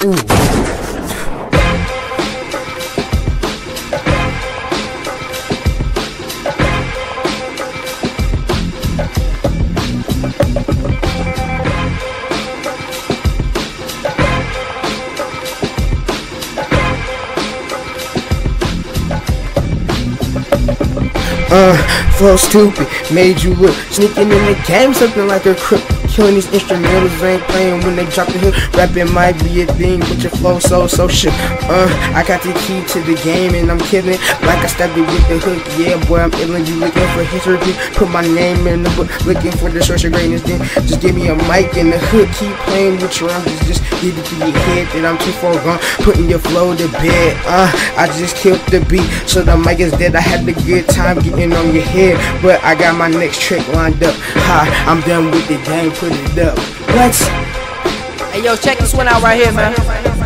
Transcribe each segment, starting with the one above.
Flow stupid, made you look sneaking in the game, something like a crook. Killing these instrumentals, ain't playing when they drop the hook. Rapping might be a thing, but your flow so shook. I got the key to the game and I'm killing like I stabbed it with the hook. Yeah, boy, I'm illin'. You looking for history? Put my name in the book, looking for the source of greatness. Then just give me a mic and the hook. Keep playing with your arms, just get it to your head that I'm too far gone. Putting your flow to bed. I just killed the beat, so the mic is dead. I had a good time getting on your head, but I got my next trick lined up. I'm done with the game. Put it up. What? Hey yo, check this one out right here, man.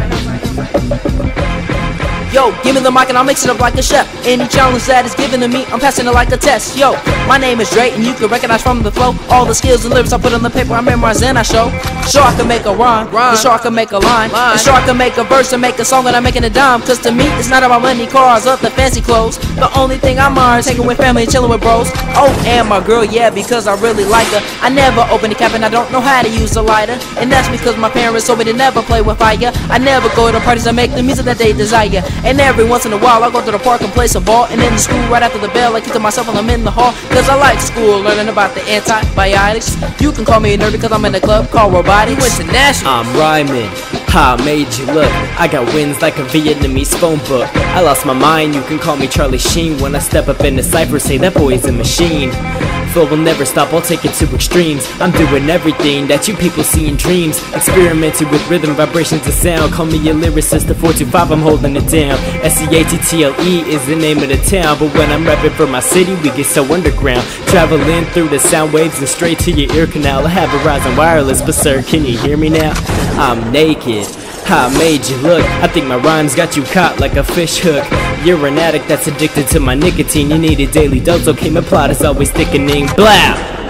Yo, give me the mic and I'll mix it up like a chef. Any challenge that is given to me, I'm passing it like a test. Yo, my name is Dre and you can recognize from the flow all the skills and lyrics I put on the paper, I memorize and I show. Sure I can make a rhyme, and sure I can make a line, and sure I can make a verse and make a song and I'm making a dime. Cause to me, it's not about money, cars, or the fancy clothes. The only thing I'm on is hanging with family and chilling with bros. Oh, and my girl, yeah, because I really like her. I never open the cap and I don't know how to use a lighter. And that's because my parents told me to never play with fire. I never go to parties and make the music that they desire. And every once in a while I go to the park and play some ball. And in the school right after the bell I keep to myself when I'm in the hall. Cause I like school, learning about the antibiotics. You can call me a nerd because I'm in a club called Robotics. International. I'm rhyming, ha, made you look. I got wins like a Vietnamese phone book. I lost my mind, you can call me Charlie Sheen. When I step up in the Cypher, say that boy's a machine. Flow will never stop, I'll take it to extremes. I'm doing everything that you people see in dreams. Experimenting with rhythm, vibrations, and sound. Call me a lyricist, the 425, I'm holding it down. SCATTLE is the name of the town. But when I'm rapping for my city, we get so underground. Traveling through the sound waves and straight to your ear canal. I have a Verizon wireless, but sir, can you hear me now? I'm naked, I made you look. I think my rhymes got you caught like a fish hook. You're an addict that's addicted to my nicotine. You need a daily dose, okay, my plot is always thickening. Blah!